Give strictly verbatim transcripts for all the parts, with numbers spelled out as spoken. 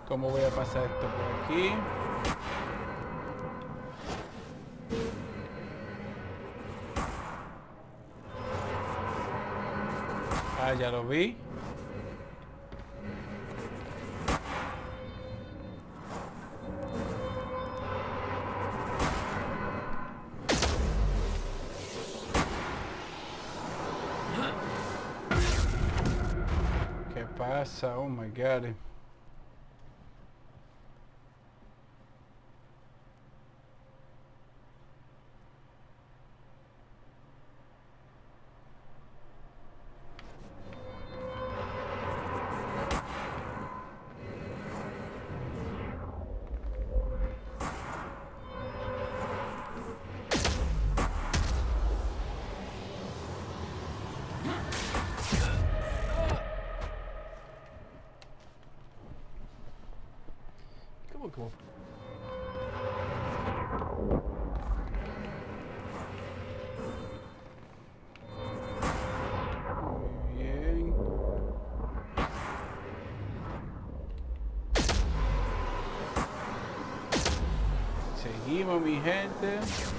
¿Cómo voy a pasar esto por aquí? Ah, ya lo vi. ¿Qué pasa? Oh my god. Come on, come on. Muy bien. Seguimos, mi gente.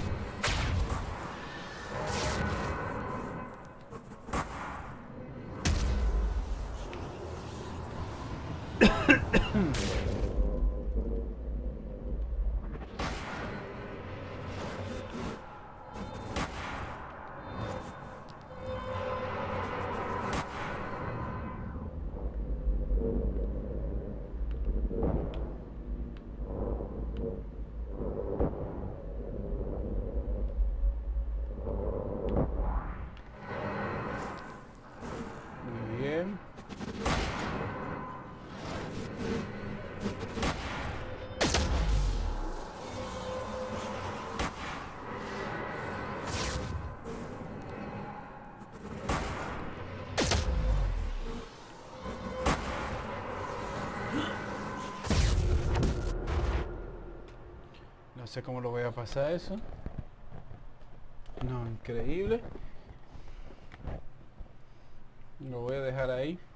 Muy bien. No sé cómo lo voy a pasar eso. No, increíble. Lo voy a dejar ahí.